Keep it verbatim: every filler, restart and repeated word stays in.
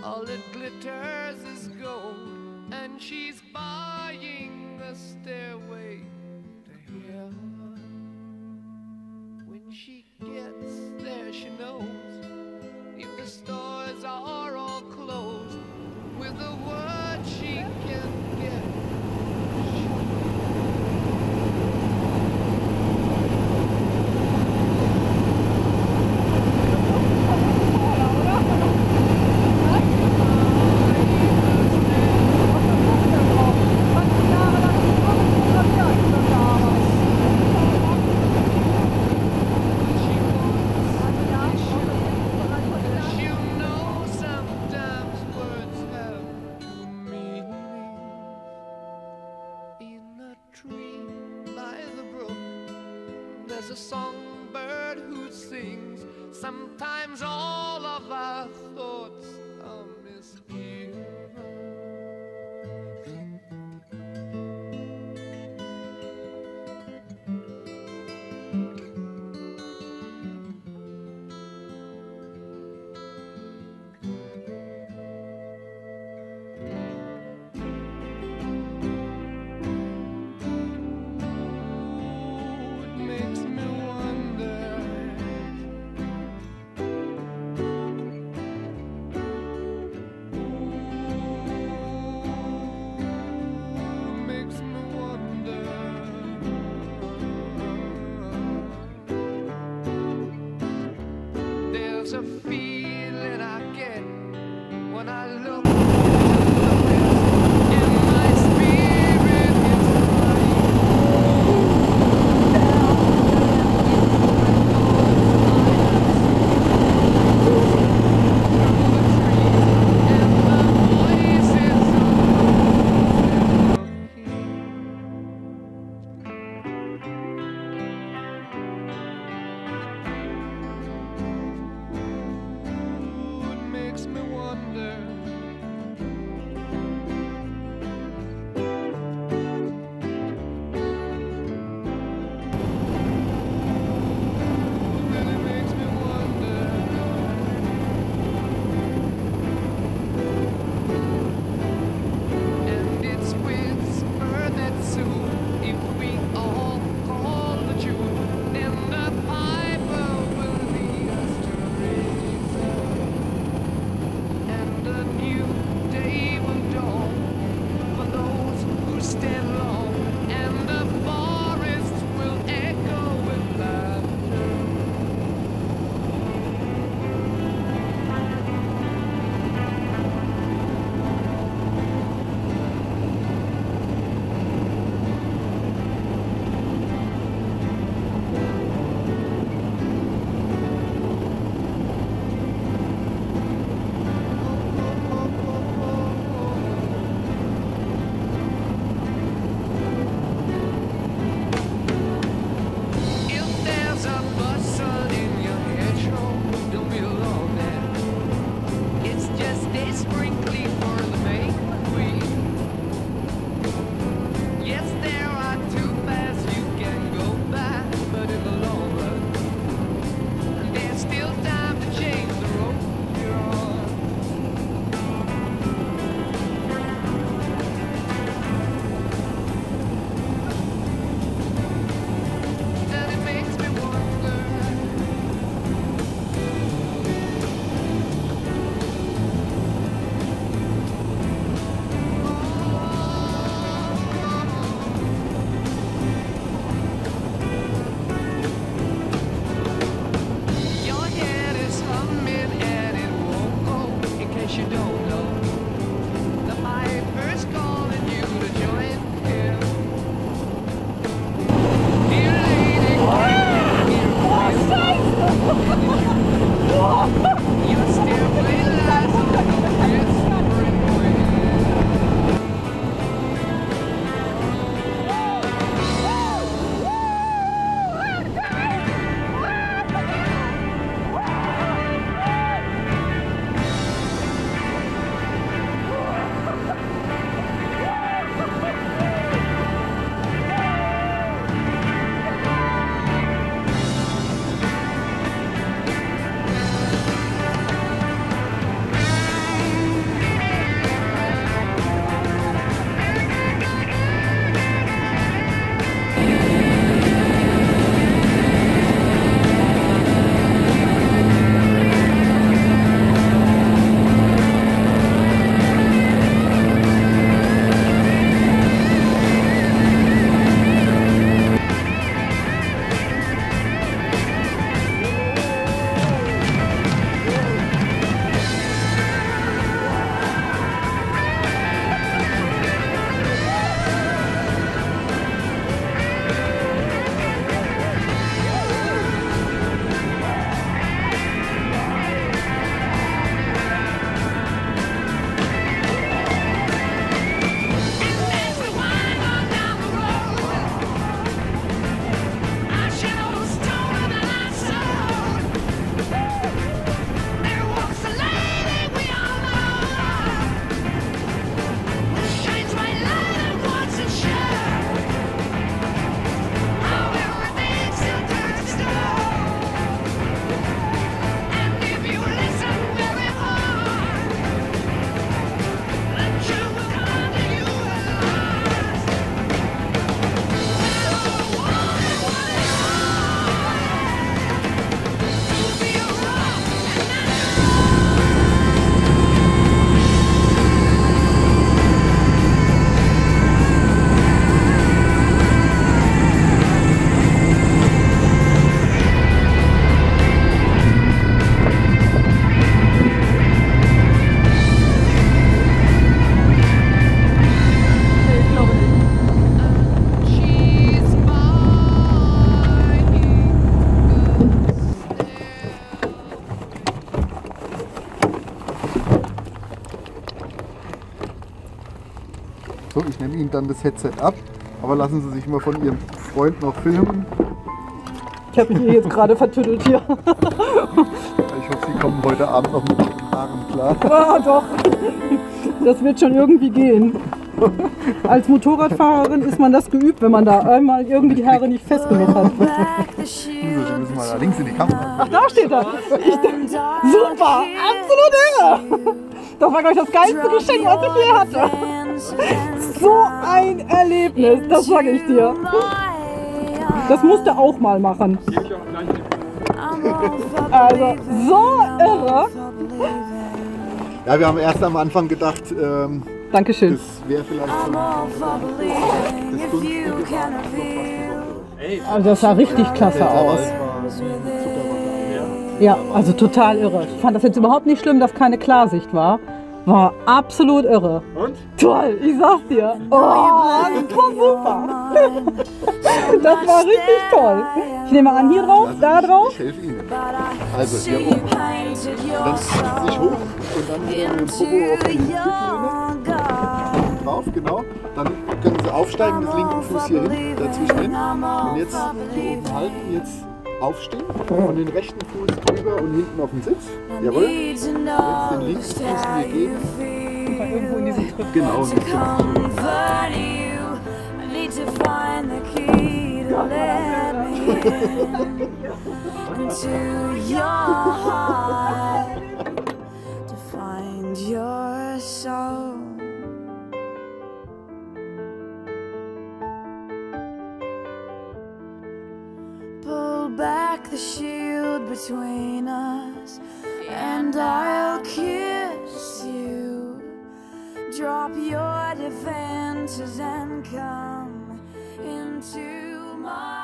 All that glitters is gold, and she's buying a stairway to heaven. When she gets there, she knows if the stores are all closed, with a word she can get. There's a songbird who sings. Sometimes all of our thoughts are misgiven. There's a feeling I get when I look in my spirit is So, ich nehme Ihnen dann das Headset ab, aber lassen Sie sich mal von Ihrem Freund noch filmen. Ich habe mich hier jetzt gerade vertüttelt hier. Ich hoffe, Sie kommen heute Abend noch mit den Haaren klar. Ah, doch. Das wird schon irgendwie gehen. Als Motorradfahrerin ist man das geübt, wenn man da einmal irgendwie die Haare nicht fest genug hat. Sie müssen mal da links in die Kamera. Ach, da steht er. Ich, super, absolut irre. Das war, glaube ich, das geilste Geschenk, was ich je hatte. So ein Erlebnis, das sage ich dir. Das musst du auch mal machen. Also, so irre. Ja, wir haben erst am Anfang gedacht, ähm, Dankeschön. das wäre vielleicht so das günstige Also das sah richtig klasse aus. Ja, also total irre. Ich fand das jetzt überhaupt nicht schlimm, dass keine Klarsicht war. War absolut irre. Und? Toll, ich sag's dir. Oh, das war super. Das war richtig toll. Ich nehme an, hier drauf, da drauf. Ich helfe Ihnen. Also hier oben. Und dann zieht Sie sich hoch und dann mit dem Popo auf die Hüftlehne. Drauf, genau. Dann können Sie aufsteigen, das linke Fuß hier hin, dazwischen hin. Und jetzt hier oben halten, jetzt aufstehen. Und den rechten Fuß drüber und hinten auf den Sitz. Jawohl. Jetzt den linken Fuß hier geben. Irgendwo in diesem Tritt. Genau. Pull back the shield between us, and I'll kiss you. Drop your defenses and come into my